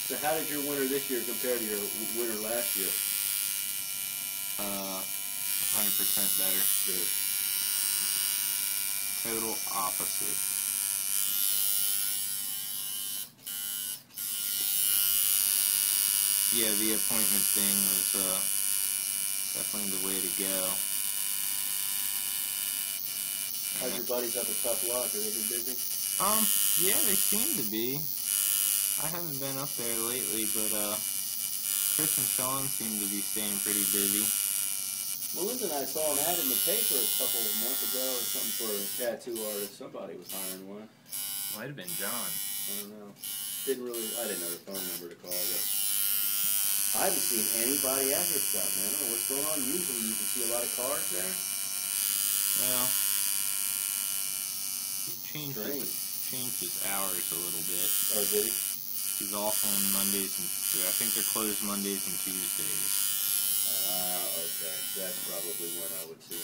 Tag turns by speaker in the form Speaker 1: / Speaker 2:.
Speaker 1: So how did your winter this year compare to your winter last year?
Speaker 2: 100% better.
Speaker 1: Good.
Speaker 2: Total opposite. Yeah, the appointment thing was definitely the way to go.
Speaker 1: How's your buddies up at Tough Luck? Are they been busy?
Speaker 2: Yeah, they seem to be. I haven't been up there lately, but Chris and Sean seem to be staying pretty busy.
Speaker 1: Melinda and I saw an ad in the paper a couple of months ago or something for a tattoo artist. Somebody was hiring one.
Speaker 2: Might have been John.
Speaker 1: I don't know. I didn't know the phone number to call, but I haven't seen anybody at his shop, man. I don't know what's going on. Usually you can see a lot of cars there.
Speaker 2: Well, he changed his hours a little bit.
Speaker 1: Oh, did he?
Speaker 2: He's off on Mondays and I think they're closed Mondays and Tuesdays.
Speaker 1: Ah, okay. That's probably when I would see